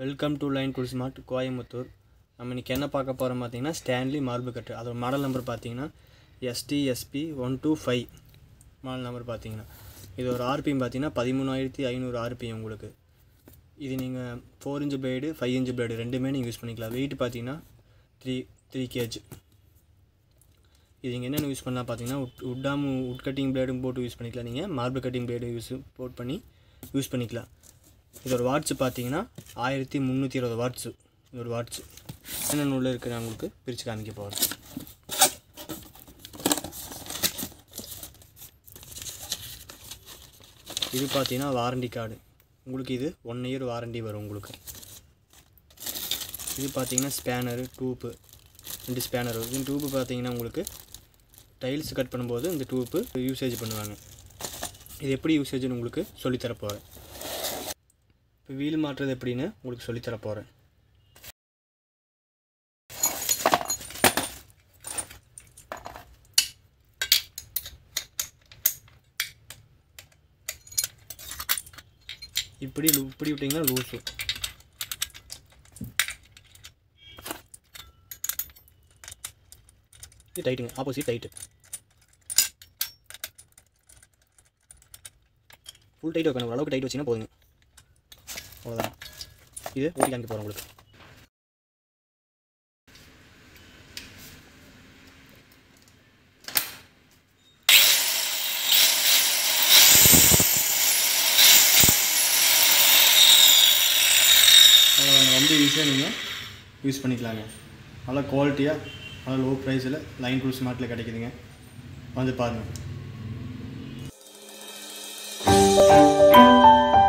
Welcome to Line Tools Mart Coimbatore. நம்ம இன்றைக்கி என்ன பார்க்க போகிறோம் பார்த்தீங்கன்னா, ஸ்டான்லி மார்பிள் கட்டு. அதோட மாடல் நம்பர் பார்த்தீங்கன்னா STSP 125 மாடல் நம்பர் பார்த்தீங்கன்னா. இது ஒரு ஆர்பிஎம் பார்த்தீங்கன்னா 13,500 ஆர்பிஎம் உங்களுக்கு. இது நீங்கள் 4 இன்ச் பிளேடு 5 இன்ச் பிளேடு ரெண்டுமே நீங்கள் யூஸ் பண்ணிக்கலாம். வெயிட் பார்த்தீங்கன்னா 3 kg. இது நீங்கள் என்னென்ன யூஸ் பண்ணலாம் பார்த்தீங்கன்னா, உட் கட்டிங் பிளேடும் போட்டு யூஸ் பண்ணிக்கலாம். நீங்கள் மார்பிள் கட்டிங் பிளேடு போட் பண்ணி யூஸ் பண்ணிக்கலாம். இதோட வாட்ஸ் பார்த்தீங்கன்னா 1320 வாட்ஸு. ஒரு வாட்ஸு என்னென்ன உள்ள இருக்குது நான் உங்களுக்கு பிரித்து காமிக்க போகிறேன். இது பார்த்தீங்கன்னா வாரண்டி கார்டு உங்களுக்கு. இது 1 இயர் வாரண்டி வரும் உங்களுக்கு. இது பார்த்தீங்கன்னா ஸ்பேனரு, டூப்பு, 2 ஸ்பேனர் வரும். இந்த டூப்பு பார்த்தீங்கன்னா உங்களுக்கு டைல்ஸ் கட் பண்ணும்போது இந்த டூப்பு யூசேஜ் பண்ணுவாங்க. இது எப்படி யூசேஜ்னு உங்களுக்கு சொல்லித்தர போகிறேன். இப்போ வீல் மாட்டுறது எப்படின்னு உங்களுக்கு சொல்லித்தர போகிறேன். இப்படி விட்டிங்கன்னா லூஸு. இது டைட்டுங்க, ஆப்போசிட் டைட்டு. ஃபுல் டைட் வைக்கணும், ஓரளவுக்கு டைட் வச்சிங்கன்னா போதுங்க. அவ்வளோதான். இது ஊற்றி காமிக்க போகிறோம் உங்களுக்கு. ரொம்ப ஈஸியாக நீங்கள் யூஸ் பண்ணிக்கலாங்க. நல்லா குவாலிட்டியாக, நல்லா லோ ப்ரைஸில் லைன் டூல்ஸ் மார்ட்டில் கிடைக்குதுங்க. வந்து பாருங்கள்.